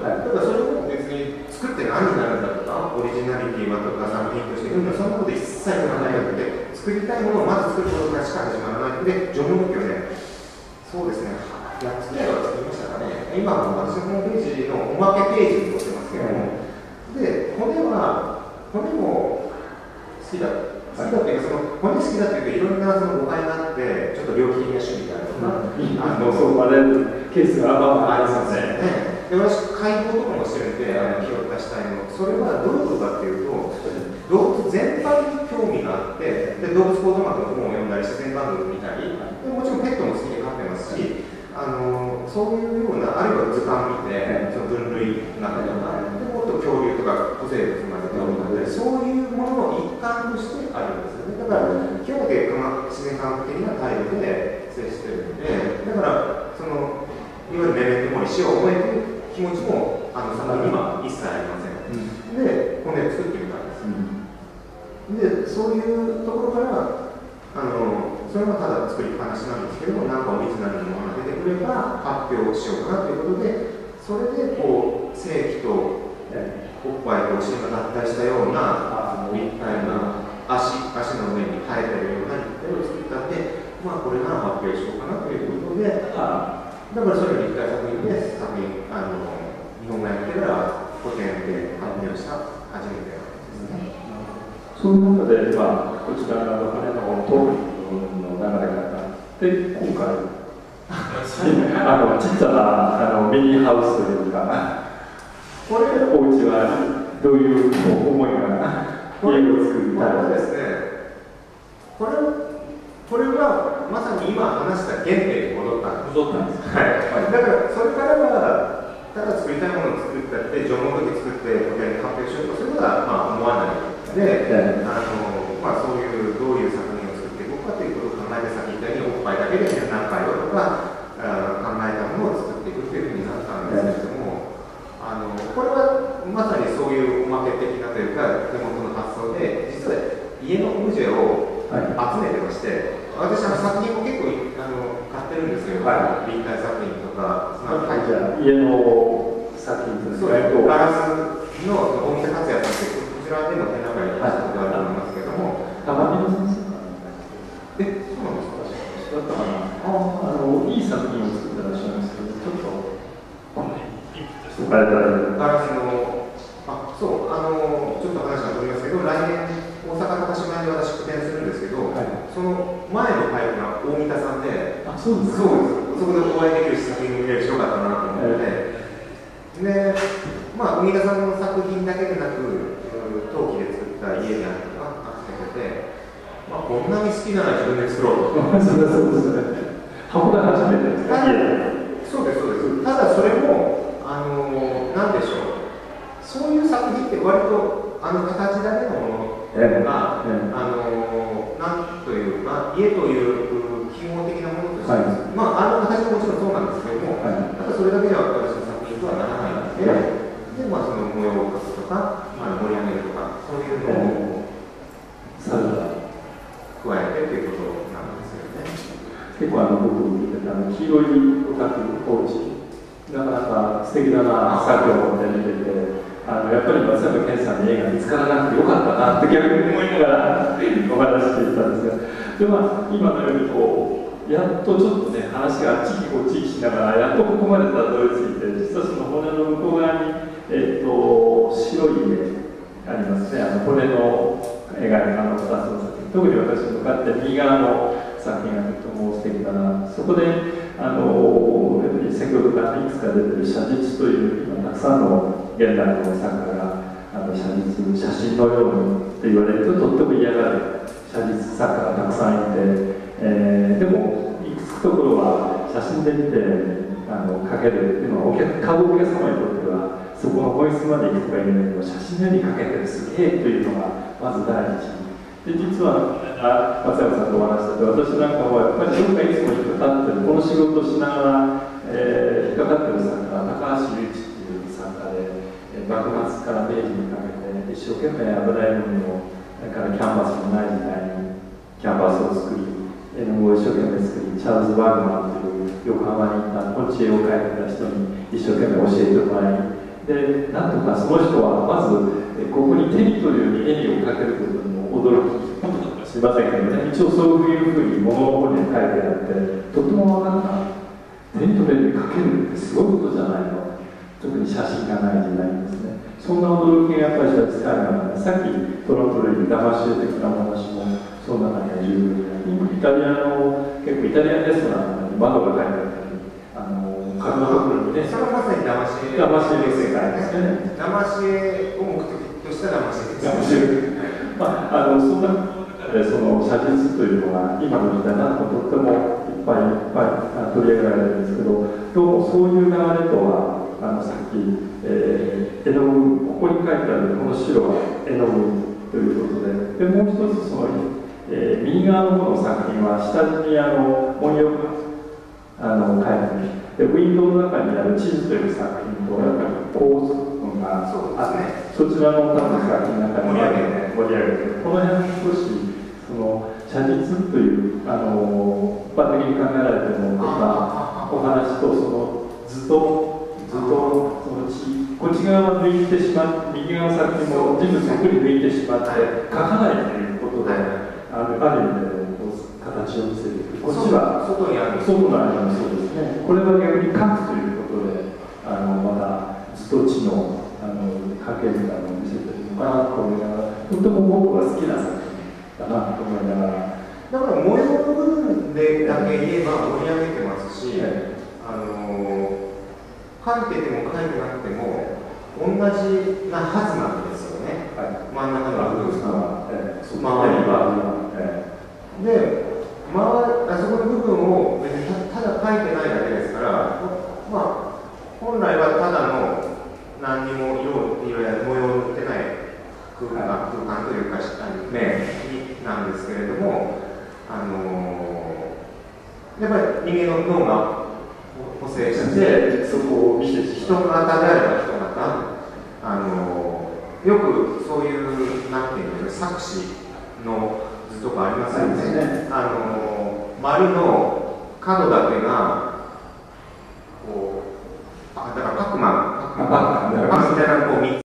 だからそれも別に作って何になるんだとか、オリジナリティはとか作品としてそんなこと一切考えなくて、作りたいものをまず作ることからしか始まらないで、序文記をね、そうですね、8つぐらいは作りましたかね。今は私のホームページのおまけページに載ってますけども、で、骨も好きだっていうか、その骨好きだっていうか、いろんなその誤解があって、ちょっと猟奇的な趣味であるとか、 そうまでケースがありますね。で、私、解剖とかもしてるんで、気を出したいの。それはどういうことかっていうと、動物全般に興味があって、で動物行動学の本を読んだり、自然番組を見たり、でもちろんペットも好きで飼ってますし、そういうような、あるいは図鑑見て、その分類学とか、でもっと恐竜とか古生物まで興味があったり、そういうものの一環としてあるんですよね。だから、今日だけ自然科学的な態度で接してるんで、だから、その、いわゆるメメントモリ、死を覚えてる気持ちも作品には一切ありません。で、骨を作ってみたんです。で、そういうところから、それはただ作りっぱなしなんですけども、なんかオリジナルのものが出てくれば発表しようかなということで、それでこう正規とおっぱいとお尻が合体したような立体な足の上に生えてるような立体を作ったんで、まあこれなら発表しようかなということで、だからそれを立体作品で日本語やってから古典で発表した初めてなんですね。 そういう中で、こちらの骨のトークの流れ方で、今回、ちっちゃなミニハウスというか、お家はどういう思いが家を作りたいこれはですね、これはまさに今話した原点に戻ったんです。だからそれからは、ただ作りたいものを作ったって、縄文土器作って古典で発表しようとすることは思わない。で、そういうどういう作品を作っていこうかということを考えて、さっき言ったようにおっぱいだけで何回をとか考えたものを作っていくというふうになったんですけれども、これはまさにそういうおまけ的なというか、手元の発想で、実は家のオブジェを集めてまして、私作品も結構買ってるんですけど、立体作品とか、 じゃあ家の作品とガラスの大見達也さんという、こちらでも展覧会に出したことがあると思いますけども、 高見の先生そうなんですか？ だったかな。いい作品を作ってらっしゃるんですけど、ちょっとガラスの、ちょっと話が飛びますけど、来年大阪高島屋で私個展するんですけど、その前のタイプが大見田さんで、 そうです。 そこでお会いできる作品を見れるしよかったなと思って、で、大見田さんの作品だけでなく、陶器で作った家であるとか集めてて、こんなに好きなら自分で作ろうと。 そうですね。箱が初めてですね。 そうです。ただそれも、なんでしょう。そういう作品って割と形だけのものが、なんというか、家という基本的なものとして、形ももちろんそうなんですけども、ただそれだけでは私の作品とはならないので、その模様を描くとか、盛り上げるとか、そういうのを加えてということなんですよね。 結構僕見てた黄色いオタクコーチ、なかなか素敵だな作業を見てて、やっぱり松山健さんの絵が見つからなくてよかったなって逆に思いながらお話していたんですが、で今のようにやっとちょっとね話があっちこっちしながらやっとここまでたどり着いて、実はその骨の向こう側に、白い絵ありますね。骨の絵が2つの作品、特に私に向かって右側の作品がとても素敵だな。そこで先ほどからいくつか出てる写実という今たくさんの現代の作家が写真のようにって言われるととっても嫌がる写実作家がたくさんいて、でもいくつかところは写真で見て描けるっていうのは買うお客様にとってはそこの本質まで行くとか言うんだけど、写真のように描けてるすげえというのがまず第一で、実は松山さんとお話してて、私なんかはやっぱりどっかいつも引っかかってる、この仕事をしながら、引っかかってる作家は高橋雄一っていう作家で、幕末から明治にかけて一生懸命油絵の具を、だからキャンバスのない時代にキャンバスを作り、絵の具を一生懸命作り、チャールズ・バーグマンという横浜に行ったこっち絵を描いてた人に一生懸命教えてもらい、 でなんとかその人はまずここに手に取るように絵にを描けることにも驚き、すいませんけどね、一応そういうふうに物の方に書いてあって、とても分かった。手に取れる描けるってすごいことじゃないの。特に写真がない時代にですね。そんな驚きがやっぱり使えながら、さっきトロントレイダマシエ的なお話もその中には十分に、今イタリアの結構イタリアンレストランに窓が書いてあったり、壁のところにね、 それはまさに騙し絵の世界ですね。 騙し絵を目的とした騙し絵騙し絵。そんな中でその写実というのが今の時代なんかとってもいっぱい取り上げられるんですけど、どうもそういう流れとはさっき、絵の具、ここに書いてあるこの白は絵の具ということで、もう一つその、右側の方の作品は下地に文様が書いてある。でウィンドウの中にある地図という作品とやっぱり構図があって、そちらの2つの作品の中に盛り上げて、この辺少しその写実という一般的に考えられているものとかお話とその図とそのこっち側は抜いてしまって、右側の作品も人物そっくり抜いてしまって書かないということで、ある意味で形を見せる。こっちは外にある。 外の間もそうですね。これは逆に書くということで、まだ図と知の関係みたいなのを見せてるのかなと思いながら、とても僕は好きな作品だなと思いながら。 だから模様の部分でだけ言えば盛り上げてますし、書いてても書いてなくても同じなはずなんですよね。真ん中の部分が周りは。で、あそこの部分を別にただ書いてないだけですから、まあ、本来はただの何にも色や模様を塗ってない空間というか面なんですけれども、やっぱり人間の脳が補正して、そこを見て、人型であれば人型、よくそういう、なんていうの、錯視の図とかありますよね。丸の角だけが